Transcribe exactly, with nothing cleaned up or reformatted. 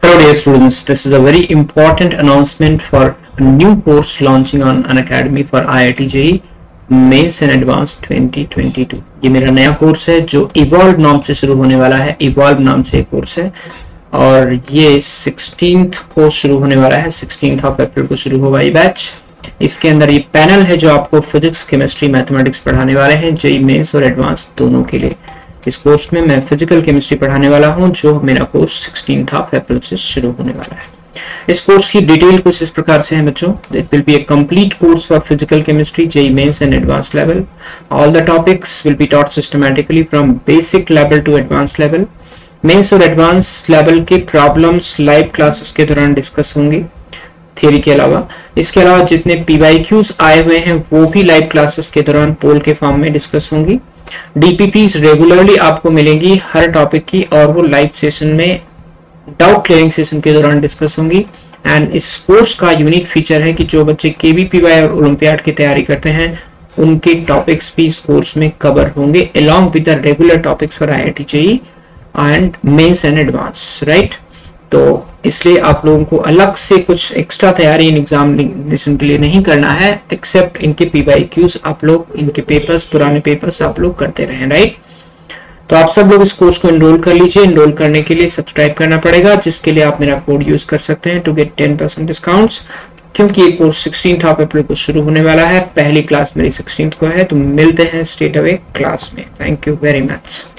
Hello dear students, this is a very important announcement for a new course launching on UNACADMEY for I I T J E E Mains and Advanced twenty twenty-two। ये मेरा नया course है जो evolve नाम से शुरू होने वाला है। इवॉल्व नाम से एक कोर्स है और ये सिक्सटीन्थ को शुरू होने वाला है। सिक्सटीन्थ ऑफ अप्रैल को शुरू होगा ये बैच। इसके अंदर ये पैनल है जो आपको फिजिक्स, केमिस्ट्री, मैथमेटिक्स पढ़ाने वाले हैं जेईई मेंस और एडवांस दोनों के लिए। इस कोर्स में मैं फिजिकल केमिस्ट्री पढ़ाने वाला हूं जो मेरा कोर्स सिक्सटीन्थ ऑफ अप्रैल से शुरू होने वाला है। इस कोर्स की डिटेल कुछ इस प्रकार से है बच्चों। It will be a complete course for physical chemistry JEE mains and advance level. All the topics will be taught systematically from basic level to advance level. Mains और एडवांस लेवल के problems live classes के दौरान discuss होंगी theory के अलावा। इसके अलावा जितने पीवाईक्यूज आए हुए हैं वो भी लाइव क्लासेस के दौरान पोल के फॉर्म में डिस्कस होंगी। डीपीपीज रेगुलरली आपको मिलेंगी हर टॉपिक की और वो लाइव सेशन में डाउट क्लियरिंग सेशन के दौरान डिस्कस होंगी। एंड इस कोर्स का यूनिक फीचर है कि जो बच्चे केवीपीवाई और ओलंपियाड की तैयारी करते हैं उनके टॉपिक्स भी इस कोर्स में कवर होंगे along with the regular topics for IIT JEE and mains and advance, right. तो इसलिए आप लोगों को अलग से कुछ एक्स्ट्रा तैयारी इन एग्जामिनेशन के लिए नहीं करना है, एक्सेप्ट इनके पीवाईक्यूज आप लोग, इनके पेपर्स, पुराने पेपर्स आप लोग करते रहें, राइट। तो आप सब लोग इस कोर्स को एनरोल कर लीजिए। एनरोल करने के लिए सब्सक्राइब करना पड़ेगा, जिसके लिए आप मेरा कोड यूज कर सकते हैं to get ten percent discounts. क्योंकि ये कोर्स सिक्सटीन्थ ऑफ अप्रैल को शुरू होने वाला है। पहली क्लास मेरी सिक्सटीन्थ को है, तो मिलते हैं स्ट्रेट अवे क्लास में। Thank you very much.